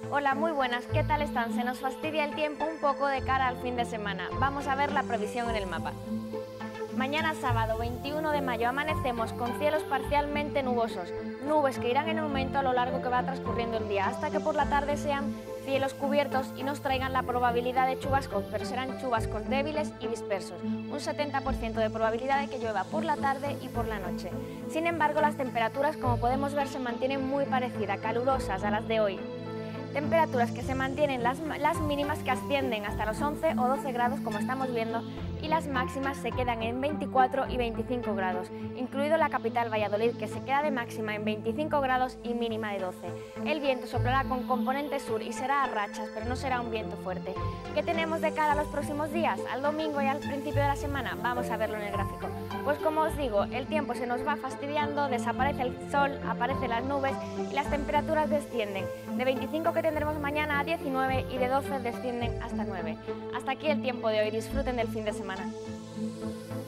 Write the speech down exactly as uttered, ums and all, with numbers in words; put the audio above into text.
Hola, muy buenas, ¿qué tal están? Se nos fastidia el tiempo un poco de cara al fin de semana. Vamos a ver la previsión en el mapa. Mañana sábado veintiuno de mayo amanecemos con cielos parcialmente nubosos, nubes que irán en aumento a lo largo que va transcurriendo el día, hasta que por la tarde sean cielos cubiertos y nos traigan la probabilidad de chubascos, pero serán chubascos débiles y dispersos, un setenta por ciento de probabilidad de que llueva por la tarde y por la noche. Sin embargo, las temperaturas, como podemos ver, se mantienen muy parecidas, calurosas a las de hoy. Temperaturas que se mantienen las, las mínimas que ascienden hasta los once o doce grados, como estamos viendo, y las máximas se quedan en veinticuatro y veinticinco grados, incluido la capital Valladolid, que se queda de máxima en veinticinco grados y mínima de doce. El viento soplará con componente sur y será a rachas, pero no será un viento fuerte. ¿Qué tenemos de cara a los próximos días? Al domingo y al principio de la semana. Vamos a verlo en el gráfico. Pues como os digo, el tiempo se nos va fastidiando, desaparece el sol, aparecen las nubes y las temperaturas descienden. De veinticinco que tendremos mañana a diecinueve y de doce descienden hasta nueve. Hasta aquí el tiempo de hoy. Disfruten del fin de semana.